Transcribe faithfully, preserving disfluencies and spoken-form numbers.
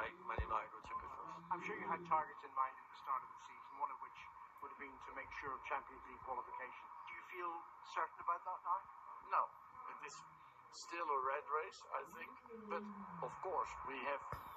like Man United or took it first. I'm sure you had targets in mind at the start of the season, one of which would have been to make sure of Champions League qualification. Do you feel certain about that now? No, it is still a red race, I think, but of course we have